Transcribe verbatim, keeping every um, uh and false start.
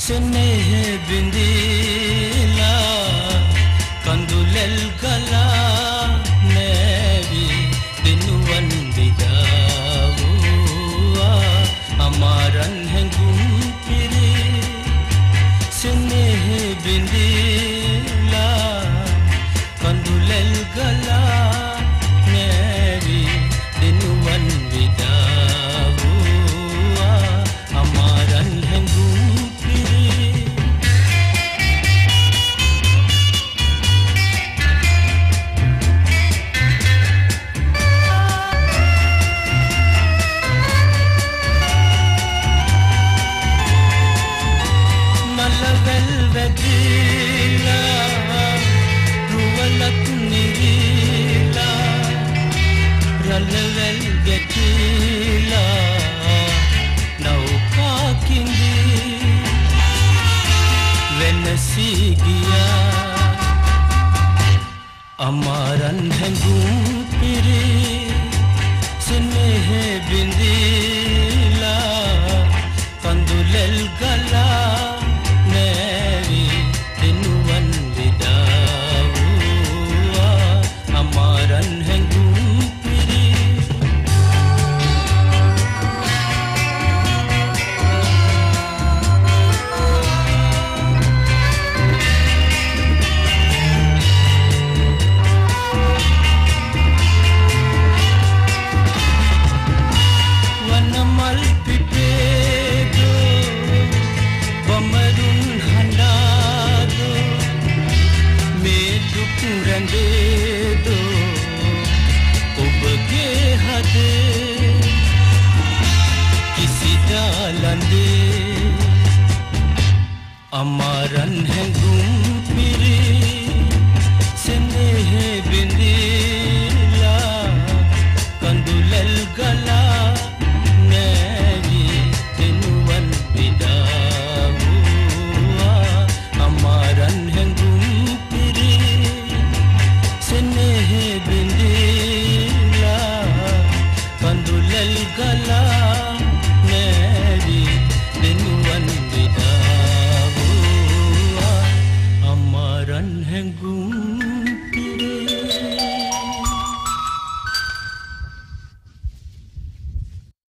සෙනෙහ බිඳිලා කඳුලෙල් ගලා නැවි දිනුවන් විඩාවුවා අමාරන් හැඟුම් පිරි සෙනෙහ බිඳිලා කඳුලෙල් ගලා නැවි දිනුවන් විඩාවුවා අමාරන් හැඟුම් රලවැල් ගැටිලා නෞකා කිඳි වෙනසී ගියා අමාරන් හැඟුම් පිරි සෙනෙහ බිඳිලා කඳුලෙල් ගලා නැවි දිනුවන් විඩාවුවා අමාරන් හැඟුම් Amma